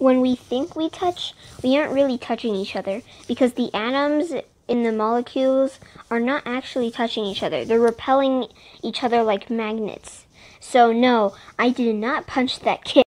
when we think we touch, we aren't really touching each other because the atoms in the molecules are not actually touching each other. They're repelling each other like magnets. So no, I did not punch that kid.